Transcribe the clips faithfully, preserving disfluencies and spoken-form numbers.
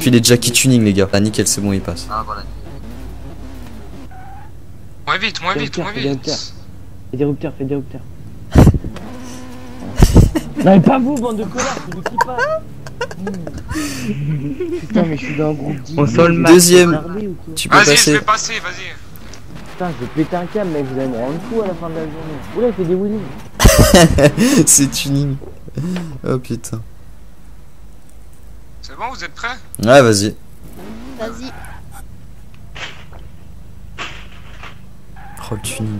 Puis les Jackie Tuning, les gars. Ah, nickel, c'est bon, il passe. Ah, voilà. Moins vite, moins vite, moins vite. Fais des rupteurs, fais des rupteurs. Non mais pas vous, bande de connards, c'est lui qui passe. Putain mais je suis dans un groupe dix. On sort le deuxième. Tu peux Vas-y, je passer. vais passer, vas-y. Putain, je vais péter un câble, mec, vous allez me rendre fou à la fin de la journée. Oula, il fait des wheelies. C'est tuning. Oh putain. C'est bon, vous êtes prêts? Ouais, vas-y. Vas-y. Oh, le tuning.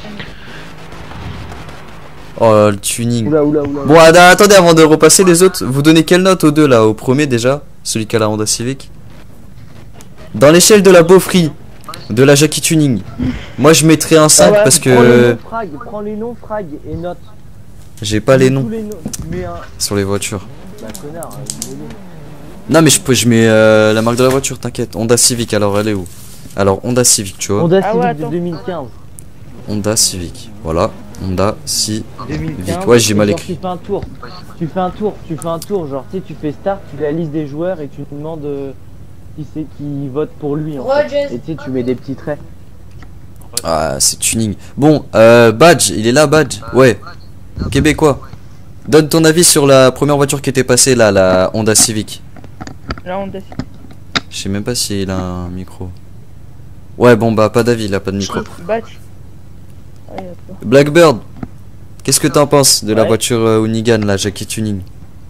Oh, le tuning. Oula, oula, oula. Bon, ah, attendez, avant de repasser les autres, vous donnez quelle note aux deux là? Au premier déjà, celui qui a la Honda Civic. Dans l'échelle de la beaufrie, de la Jackie Tuning, moi je mettrais un cinq ah ouais, parce que. Prends les noms, frag, prends les noms, frag et note. J'ai pas les noms. Les noms. Mais un... Sur les voitures. Bah, connard, euh, non, mais je, je mets euh, la marque de la voiture, t'inquiète. Honda Civic, alors elle est où? Alors, Honda Civic, tu vois. Honda Civic ah ouais, de deux mille quinze. Honda Civic, voilà. Honda Civic. deux Ouais, j'ai mal écrit. Tu fais un tour, tu fais un tour, tu fais un tour, genre tu sais, tu fais start, tu la liste des joueurs et tu te demandes euh, qui c'est qui vote pour lui. En fait. Et tu sais, tu mets des petits traits. Ah, c'est tuning. Bon, euh, Badge, il est là, Badge. Ouais. Québécois. Donne ton avis sur la première voiture qui était passée là, la Honda Civic. La Honda Civic. Je sais même pas s'il a un micro. Ouais, bon, bah, pas d'avis, il a pas de micro. Badge. Blackbird, qu'est-ce que t'en penses de la ouais. voiture euh, Hoonigan, la Jackie Tuning?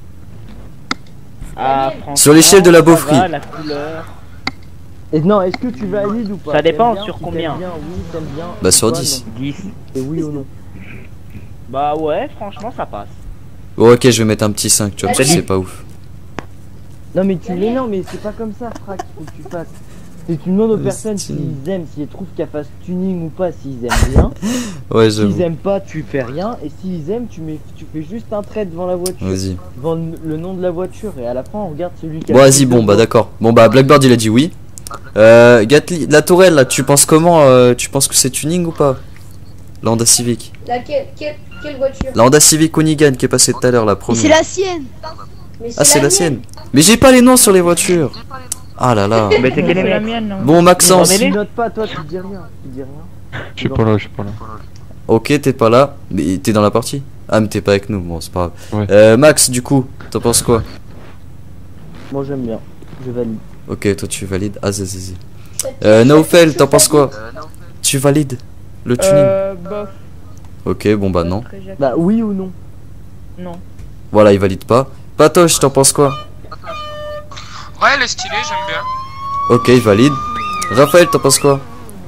Ah, sur l'échelle de la beaufrie. Va, la couleur. Et non, est-ce que tu valides ou pas? Ça dépend bien, sur si combien bien, oui, t'aimes bien, bah sur toi, dix. dix. Et oui ou non? Bah ouais, franchement ça passe. Oh, ok, je vais mettre un petit cinq, tu vois, parce que c'est pas ouf. Non mais tu mais non mais c'est pas comme ça, Frac, faut que tu fasses. Si tu demandes aux personnes s'ils aiment, s'ils trouvent qu'elle fasse tuning ou pas, s'ils aiment bien. Ouais, j'avoue. S'ils aiment pas, tu fais rien. Et s'ils aiment, tu mets, tu fais juste un trait devant la voiture. Vas-y. Devant le nom de la voiture. Et à la fin, on regarde celui qui a. Bon, vas-y, bon, bah d'accord. Bon, bah Blackbird il a dit oui. Euh, Gatli, la tourelle là, tu penses comment euh, tu penses que c'est tuning ou pas? La Honda Civic. Laquelle quelle, quelle voiture? La Honda Civic Hoonigan qui est passée tout à l'heure, la première. C'est la sienne. Ah, c'est la sienne. Mais j'ai pas les noms sur les voitures. Ah là là. Mais c'est quelle est la mienne? Bon, Maxence. Tu notes pas, toi, tu dis rien. Tu dis rien. Je suis pas là, je suis pas là. Ok, t'es pas là. Mais t'es dans la partie? Ah, mais t'es pas avec nous. Bon, c'est pas grave. Ouais. Euh, Max, du coup, t'en penses quoi? Moi, j'aime bien. Je valide. Ok, toi tu valides. Ah, zé, zé, zé. Euh, Naufel, t'en penses quoi? Tu valides le tuning? Euh, bof. Ok, bon bah non. Bah, oui ou non? Non. Voilà, il valide pas. Patoche, t'en penses quoi? Ouais, elle est stylée, j'aime bien. Ok, il valide. Raphaël, t'en penses quoi?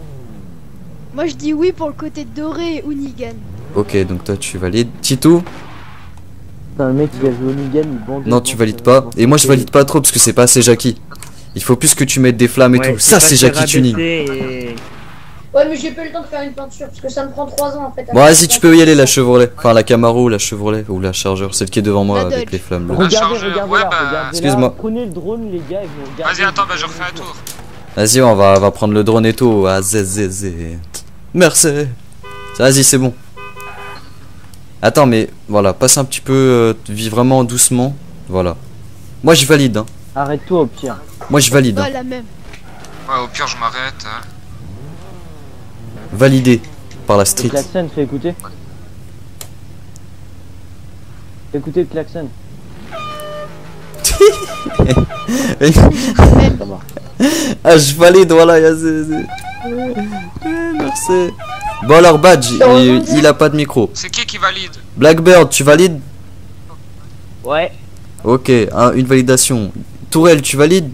Moi je dis oui pour le côté doré et Hoonigan. Ok, donc toi tu valides. Titou? Putain, le mec il a joué au Hoonigan, il bande. Non, tu valides pas. Et moi je valide pas trop parce que c'est pas assez Jackie. Il faut plus que tu mettes des flammes et Ouais, tout. Ça c'est Jackie Tuning. Et... Ouais, mais j'ai pas eu le temps de faire une peinture parce que ça me prend trois ans en fait. Bon, vas-y, tu peux y aller, la Chevrolet. Enfin, la Camaro, la Chevrolet ou la Charger. Celle qui est devant moi La avec Dodge. les flammes bleues. Regardez, chargeur. regardez Ouais, là, bah, regardez excuse-moi. là. Prenez le drone, les gars, et vous regardez. Vas-y, attends, bah je refais un tour. Vas-y, on va, on va prendre le drone et tout. Ah, zé, zé, zé. Merci. Vas-y, c'est bon. Attends, mais voilà, passe un petit peu, euh, vis vraiment doucement. Voilà. Moi, je valide. Hein. Arrête-toi au pire. Moi, je valide. Ouais, Hein. la même. Ouais, au pire, je m'arrête. Hein. Validé par la Le street. klaxon, fais écouter. Fais écouter le klaxon. Ça va. Ah, je valide, voilà. Y'a zé, zé. Merci. Bon, alors, Badge, il, il a pas de micro. C'est qui qui valide? Blackbird, tu valides? Ouais. Ok, un- une validation. Tourelle, tu valides?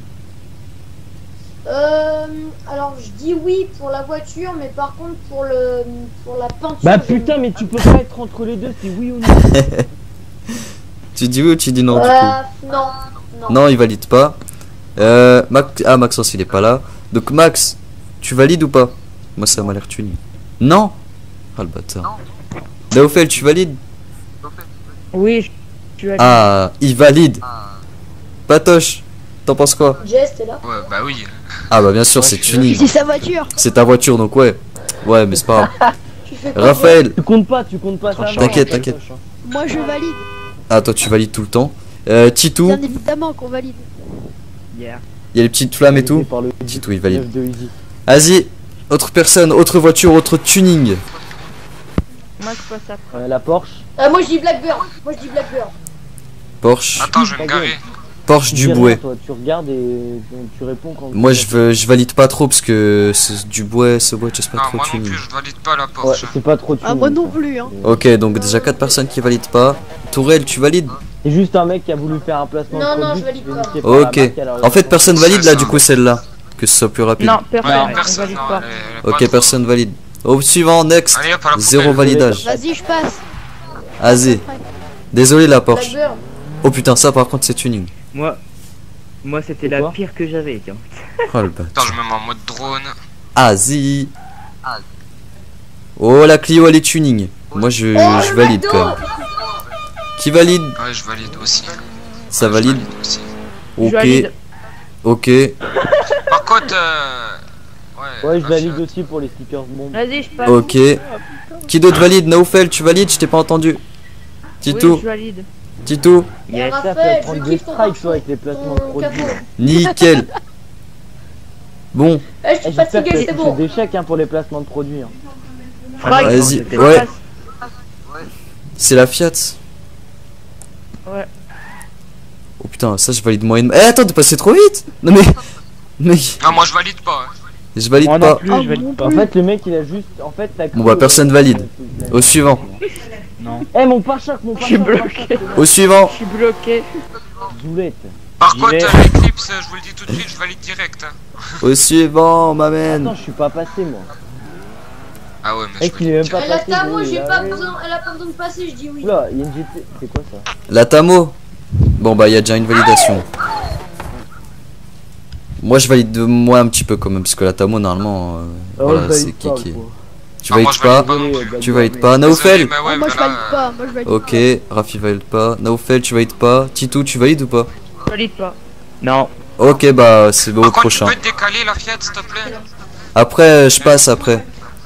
Euh, alors je dis oui pour la voiture, mais par contre pour le pour la peinture. Bah j'aime- putain, mais tu peux pas être entre les deux, c'est oui ou non. Tu dis oui ou tu dis non du coup? Euh, non, non. Non, il valide pas. Euh, Max... Ah, Maxence, il est pas là. Donc, Max, tu valides ou pas? Moi, ça m'a l'air tuning. Non. Ah, le bâtard. Naufel, tu valides? Oui, je suis allé. Ah, il valide. Patoche, t'en penses quoi? Jess, t'es là? Ouais, bah oui. Ah, bah bien sûr, c'est tuning. C'est sa voiture. C'est ta voiture, donc ouais. Ouais, mais c'est pas grave. Tu fais quoi? Raphaël. Tu comptes pas, tu comptes pas ça. T'inquiète, t'inquiète. Moi je valide. Ah, toi, tu valides tout le temps. Euh, Titou. Bien évidemment qu'on valide. Yeah. y a les petites flammes et tout. Par le Titou il valide. neuf de Easy. Vas-y, autre personne, autre voiture, autre tuning. Moi je passe après. Euh, la Porsche. Euh, moi je dis Blackbird. Moi je dis Blackbird. Porsche, Attends, je vais me Ta gueule. garer. Porsche Tu du dis rien, bouet. toi, tu regardes et tu réponds quand. Moi je veux, je valide pas trop parce que c'est du bouet, ce bois, c'est pas Non, trop moi non tuning. plus, je valide pas la Ouais, Porsche. c'est pas trop tuning. Ah, moi non ça. plus, hein. Ok, donc déjà quatre personnes qui valident pas. Tourelle, tu valides? C'est juste un mec qui a voulu faire un placement Non, de non, produit, je valide qui est pas. niqué par la Ok. marque, alors il En fait, répond. personne valide là, C'est du ça. coup, celle-là. Que ce soit plus rapide. Non, Ouais, personne. on personne, valide non, pas. elle est- elle est pas Ok, trop. personne valide. Au suivant, next. Allez hop, à la Zéro poubelle. validage. Vas-y, je passe. Vas-y. Désolé la Porsche. Blackbird. Oh putain, ça par contre c'est tuning. Moi, moi c'était C'est la quoi pire que j'avais, tiens. Oh le bâtard. Attends, je me mets en mode drone. Vas-y. Oh la Clio elle est tuning. Moi je, Oh, je le valide McDo. quand même. Qui valide? Ouais, je valide aussi. Ça Ouais, je valide? aussi. Je Ok. valide. Ok. Par contre, euh... ouais, Ouais, je la valide Fiat. aussi pour les stickers bombes. Vas-y, je passe. Ok. Qui d'autre valide? Naoufel, tu valides? Je t'ai pas entendu. Oui, Titou, je valide. Titou, Yes. Ça, tu vas Raphaël, prendre je des kiffe ton strikes toi avec les placements de ton produits. capot. nickel. Bon, Eh, je Eh, suis J'espère que fatigué, tu c'est fais bon. des chèques hein, pour les placements de produits. Hein. Frag, Vas-y, c'était ouais. passe. c'est la Fiat. Ouais. Oh putain, ça je valide moyennement. Eh attends, t'es passé trop vite. Non mais, mais Ah, moi je valide pas. hein. je valide Moi non pas. plus, Ah, je valide mon pas. En fait, le mec il a juste. En fait, t'as Bon, bah, personne valide. Au suivant. Non. Eh, mon pare-choc, mon Je suis pare-choc. bloqué. Au suivant. Je suis bloqué. Zoulette. Par J'y contre, vais. euh, l'Eclipse, je vous le dis tout de suite, je valide direct. hein. Au suivant, ma man. Attends, je suis pas passé moi. Ah ouais, mais Mec, je il est valide même pas direct. Elle a passé. ta moi, il est j'ai là, pas ouais. besoin, elle a pas besoin de passer, je dis oui. Oula, il y a une G T. C'est quoi ça? La Tamo. Bon bah il y a déjà une validation. Moi je valide de moi un petit peu quand même parce que la Tamo normalement euh, Oh, voilà je c'est valide pas, Kiki. quoi. Tu Ah, moi, valides je valide pas? pas non Désolé, plus. Tu valides mais- pas? Désolé, Naoufel? mais ouais, Ah, moi, mais je là, valide pas. Moi, je valide Ok, pas. Rafi valide pas. Naoufel tu valides pas? Titou tu valides ou pas? Je valide pas. Non. Ok bah c'est au Par contre, prochain. tu peux te décaler la Fiat, s'il te plaît. Après euh, je passe après.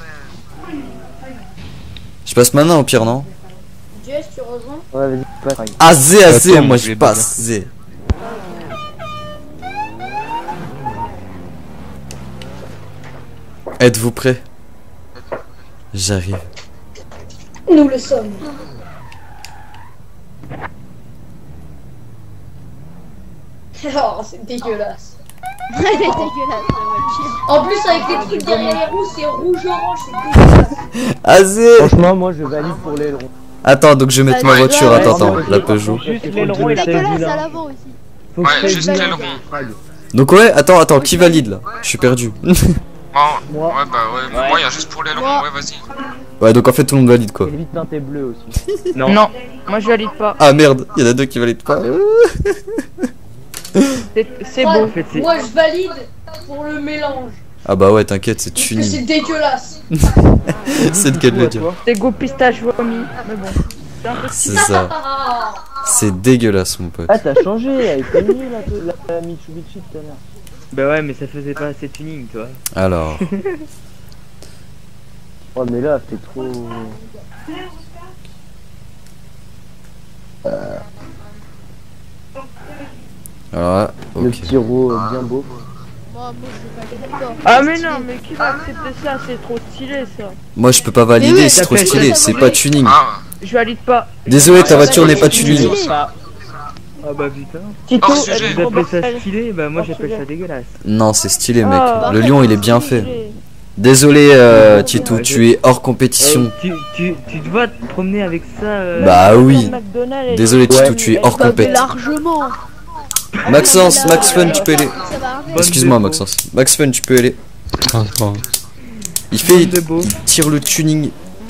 Je passe maintenant au pire non? Jess, tu rejoins? Ouais, vas-y, passe. Ah zé à zé Attends, moi je je vais passe zé. Êtes-vous prêts? J'arrive. Nous le sommes. Oh, c'est dégueulasse. Elle est dégueulasse, la voiture. En plus, avec les trucs derrière les roues, c'est rouge-orange, c'est dégueulasse. Ah zé. Franchement, moi je valide pour l'aileron. Attends, donc je vais mettre ma Ouais, voiture, ouais, attends, ouais, attends, ouais, la ouais. Peugeot. Juste Faut l'aileron que et la je tête. Dégueulasse vilain. à l'avant aussi. Faut que Ouais, je fasse juste vilain, l'aileron. Frag. Donc ouais, attends, attends, qui valide là? Je suis perdu. Bon, Moi. ouais, bah ouais, Ouais. moi, il y a juste pour l'aileron, Moi. ouais, vas-y. Ouais, donc en fait tout le monde valide quoi. Et vite teinté bleu aussi. Non. Non. Moi je valide pas. Ah merde, il y en a deux qui valident pas. C'est c'est Moi, beau. En fait, c'est- moi, je valide pour le mélange. Ah bah ouais, t'inquiète, c'est Parce que c'est tuning. dégueulasse. C'est le cas de le dire. C'est goût pistache vomi. Mais bon. C'est un peu- C'est ça. Ah, C'est dégueulasse mon pote. Ah, t'as changé, elle était mieux la, la, la Mitsubishi tout à l'heure. Bah ouais, mais ça faisait pas assez tuning, toi. Alors, Oh, mais là, t'es trop. alors là, Le ok. petit ro euh, bien beau. Moi, moi, je valide pas. Ah mais non, mais qui va accepter ça? C'est trop stylé ça. Moi je peux pas valider, oui, c'est ça trop fait- stylé, ça c'est fait- pas tuning. Ah, Je valide pas. Désolé, ta Ah, voiture ça, n'est pas c'est tuning. stylé. Ah bah putain. Hors Tito, sujet. elle vous appelez ça stylé? Bah moi j'appelle ça dégueulasse. Non, c'est stylé mec. Ah, Le lion il est bien fait. Stylé. Désolé euh, Titou, tu es hors compétition. Euh, tu, tu, tu dois te promener avec ça. euh, Bah oui. McDonald's et- Désolé Titou, Ouais. tu es hors Bah, mais compétition. largement. Maxence, Ah, Max Fun, là, tu peux aller. bonne Excuse-moi défaut. Maxence. Max Fun, tu peux aller. Attends. Il fait, Bonne de beau. il tire le tuning.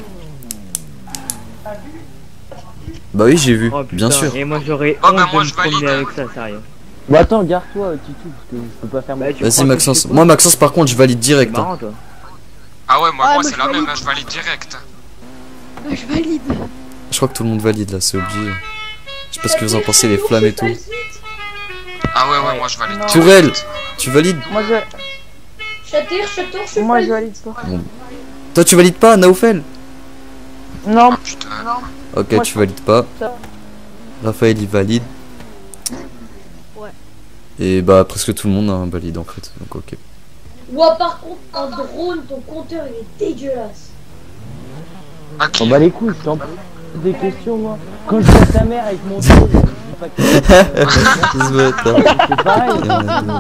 Bah oui, j'ai vu, Oh, putain, bien sûr. Et moi j'aurais Oh, honte bah, de moi, me je valide, promener hein. avec ça, sérieux. Bon, attends, garde-toi, euh, Titou, parce que je peux pas faire Bah, mon. tu Vas-y crois que Maxence. c'est quoi? Moi Maxence par contre je valide C'est direct. hein. marrant toi. ah ouais, moi, Ah, moi mais c'est je la même, valide. hein, je valide direct. Bah, je valide. Je crois que tout le monde valide là, c'est obligé. Je sais pas ce que vous en pensez, les flammes et tout. Ah ouais, ouais, moi je valide. Tourelle, tu valides? Moi je, Châtir, château, je suis moi pas je valide pas. Toi tu valides pas, Naoufel? Non, Ah putain. Ok, Moi, tu je- valides pas. ça. Raphaël il valide. Ouais. Et bah presque tout le monde a un bolide en fait, donc ok. Ouah, par contre, un drone, ton compteur il est dégueulasse. À qui? On bat les couilles, je t'en pose des questions moi. Quand je vois ta mère avec mon drone, je dis pas que Se bâtard. c'est pareil.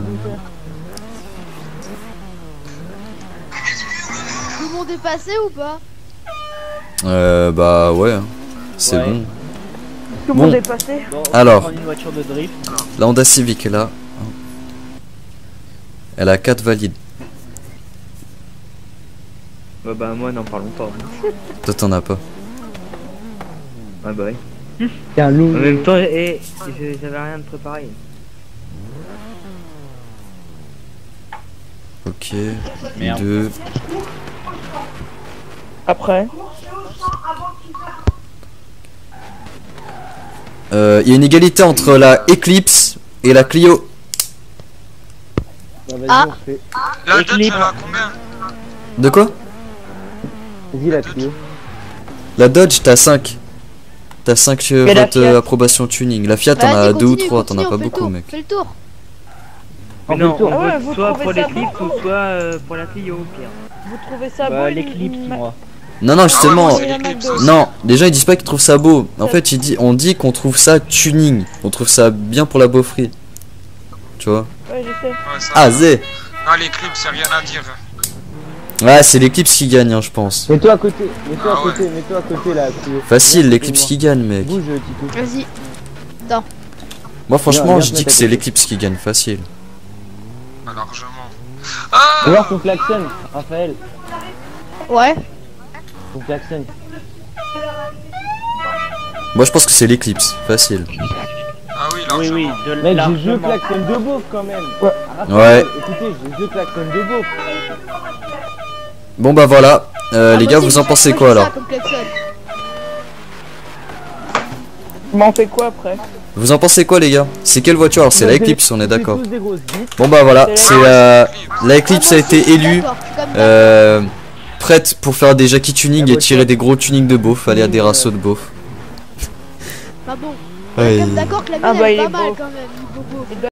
Tout le monde est passé ou pas? Euh bah ouais, hein. C'est Ouais. bon. Tout le Bon. monde est passé. Bon, on va Alors. prendre une voiture de drift. La Honda Civic est là. Elle a quatre valides. Bah bah moi n'en parlons pas. Toi t'en as pas. Ah bah oui. C'est un En loup. même temps, et j'avais rien de préparé. Ok. Merde. Deux. Après. Euh, Il y a une égalité entre la Eclipse et la Clio. Bah, vas-y, Ah. on fait. La Et Dodge, clip. elle a combien? De quoi? Vas-y la Clio. La Dodge t'as cinq. T'as cinq euh, Mais la votes euh, Fiat approbation tuning. La Fiat t'en Vas-y, as deux ou continue, trois, t'en as continue, pas on fait le beaucoup tour, mec. Fais le tour. On Mais fait non, le tour. on Ah ouais, vote vous soit trouvez pour ça l'éclipse beau ou soit euh, pour la Clio au pire. Vous trouvez ça Bah beau l'éclipse une- une- moi. Non non justement. Ah ouais, moi, c'est l'éclipse aussi. Non, les gens ils disent pas qu'ils trouvent ça beau. En fait, ils disent, on dit qu'on trouve ça tuning. On trouve ça bien pour la beaufrie. Tu vois? Ouais, je sais. Ouais, ça. Ah zé. Non, l'éclipse, y'a rien à dire. Ouais, c'est l'éclipse qui gagne, hein, je pense. Mets-toi à côté, mets-toi Ah à côté, mets-toi à côté la Clio. Facile, Viens, l'éclipse fais-moi. qui gagne, mec. Bouge Titou. Vas-y. Moi, franchement, Viens, viens je te dis mettre que à c'est côté. l'éclipse qui gagne, facile. Bah, largement. Ah! Ou alors ton klaxon, Raphaël. Ouais. Ton klaxon. Moi, je pense que c'est l'éclipse, facile. Ah oui, Oui, largement. oui, de Mec, j'ai largement. deux klaxons de beauf quand même. Ouais. Raphaël, écoutez, j'ai deux klaxons de beauf. Bon, bah voilà. Euh, Ah, les moi gars, aussi, vous en moi, pensez moi, quoi j'ai ça alors? comme klaxon. Mais on fait quoi après? Vous en pensez quoi, les gars? C'est quelle voiture? Alors, c'est la Eclipse, on est d'accord. tous des grosses bites. Bon, bah voilà, c'est euh, la Eclipse Ah, a moi aussi, été je suis élue. d'accord, je suis comme Euh, prête pour faire des jackie tuning La et tirer voiture. des gros tuning de beauf. Aller à des rassos de beauf. d'accord. Pas bon. Ouais. Comme d'accord que la mienne Ah bah, elle il est est pas mal beau. quand même. Il est beau, beau.